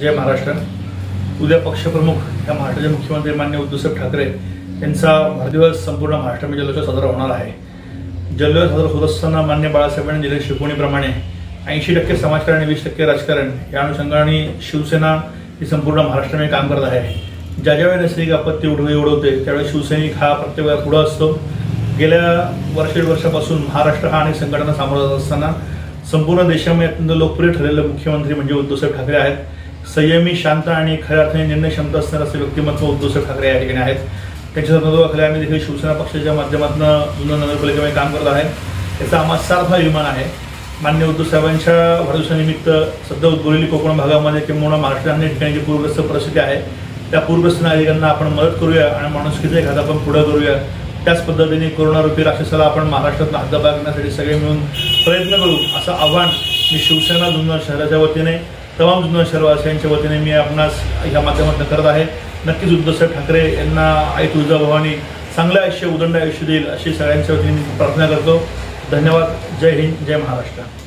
जय महाराष्ट्र। उद्या पक्षप्रमुख या महाराष्ट्राचे मुख्यमंत्री माननीय उद्धवसाहेब ठाकरे यांचा वाढदिवस संपूर्ण महाराष्ट्रामध्ये जल्लोषात साजरा होणार आहे। जल्लोष साजरा होत असताना माननीय बाळासाहेबांनी दिलेल्या शिकवणीप्रमाणे 80% समाजकारण आणि 20% राजकारण या अनुषंगाने शिवसेना ही संपूर्ण महाराष्ट्रामध्ये काम करत आहे। ज्यावेळी नैसर्गिक आपत्ती उडवते त्यावेळी शिवसैनिक हा प्रत्येक वेळा पुढे असतो। गेल्या वर्षापासून महाराष्ट्र हा अनेक संकटांना सामोरा जात असताना संपूर्ण देशामध्ये अत्यंत लोकप्रिय ठरलेले मुख्यमंत्री म्हणजे उद्धवसाहेब ठाकरे आहेत। संयमी, शांत आणि खऱ्या अर्थाने निर्णय क्षमता असणारे असे व्यक्तिमत्व उद्धवसाहेब ठाकरे या ठिकाणी आहेत। त्यांच्या नेतृत्वाखाली आम्ही देखील शिवसेना पक्षाच्या माध्यमातून जुन्नर नगरपालिकेमध्ये काम करत आहे। याचा आम्हा सार्थ अभिमान आहे। माननीय उद्धवसाहेबांच्या वाढदिवसानिमित्त सध्या उद्भवलेली कोकण भागामध्ये किंवा महाराष्ट्रात अनेक ठिकाणी जी पूरग्रस्त परिस्थिती आहे त्या पूरग्रस्त नागरिकांना आपण मदत करूया आणि माणुसकीचा एक हात आपण पुढे करूया। त्याच पद्धतीने कोरोनारूपी राक्षसाला आपण महाराष्ट्रात हद्दपार करण्यासाठी सगळे मिळून प्रयत्न करू असं आव्हान मी शिवसेना जुन्नर शहराच्या वतीने तमाम जुन्नर शहरवासियांच्या वतीने मी आपणास या माध्यमातून करत आहे। नक्कीच उद्धवसाहेब ठाकरे यांना आई तुळजाभवानी चांगलं आयुष्य, उदंड आयुष्य देईल अशी सगळ्यांच्या वतीने मी प्रार्थना करतो। धन्यवाद। जय हिंद, जय महाराष्ट्र।